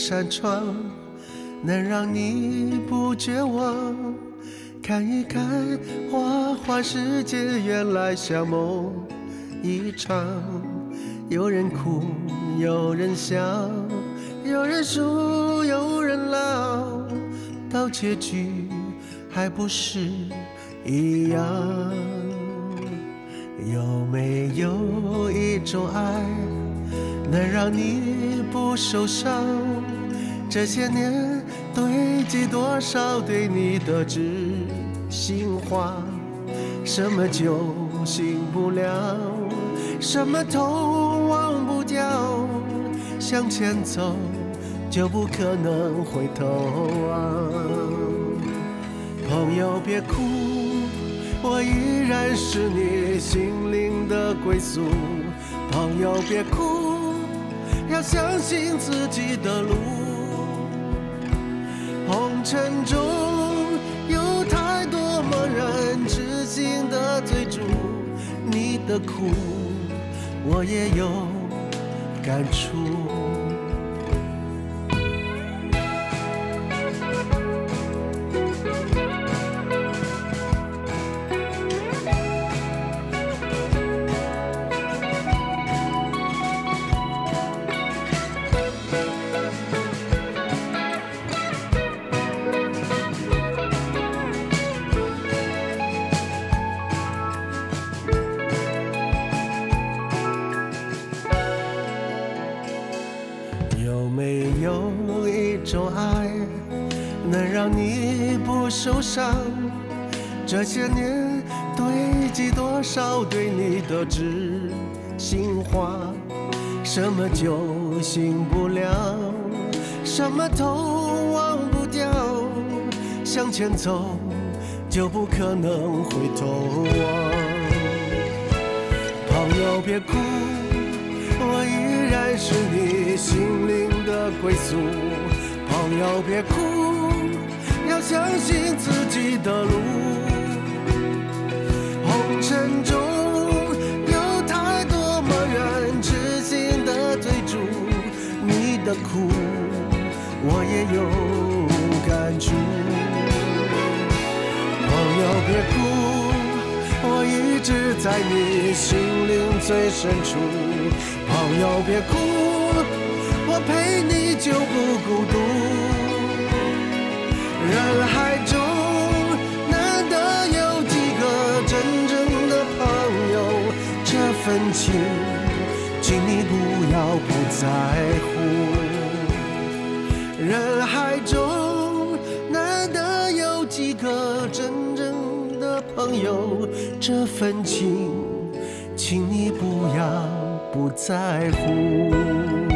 扇窗，能让你不绝望。看一看花花世界，原来像梦一场。有人哭，有人笑，有人输，有人老，到结局还不是一样。有没有一种爱，能让你不受伤？这些年堆积多少对你的知心话？什么酒醒不了，什么痛忘不掉，向前走就不可能回头望。朋友别哭，我依然是你心灵的归宿。朋友别哭，要相信自己的路。红尘中有太多茫然痴心的追逐，你的苦我也有感触。有没有一种爱，能让你不受伤？这些年堆积多少对你的知心话？什么酒醒不了，什么痛忘不掉，向前走就不可能回头望。朋友别哭，我依然是你心灵的归宿。朋友别哭，要相信自己的路。红尘中有太多茫然痴心的追逐，你的苦我也有感触。朋友别哭，我一直在你心灵最深处。朋友别哭，我陪你就不孤独。人海中难得有几个真正的朋友，这份情请你不要不在乎。人海中难得有几个真正的朋友，这份情请你不要不在乎。